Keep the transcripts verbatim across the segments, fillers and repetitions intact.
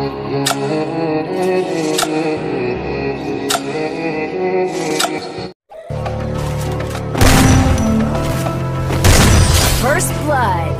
First blood.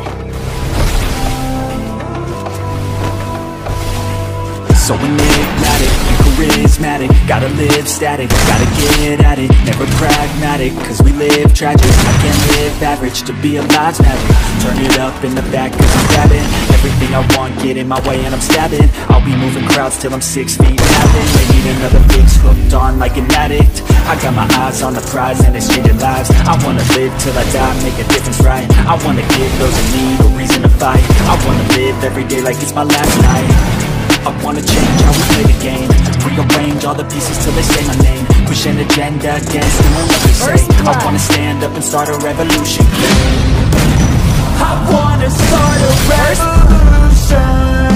So enigmatic and charismatic, gotta live static, gotta get at it, never pragmatic, cause we live tragic. I can't live average, to be alive's magic. Turn it up in the back cause I'm grabbing everything I want, get in my way and I'm stabbing. I'll be moving crowds till I'm six feet napping. They need another fix, hooked on like an addict. I got my eyes on the prize and it's changing lives. I wanna live till I die, make a difference right. I wanna give those in need a reason to fight. I wanna live every day like it's my last night. I wanna change how we play the game, rearrange all the pieces till they say my name, push an agenda against doing what they say. I wanna stand up and start a revolution. I wanna start a revolution.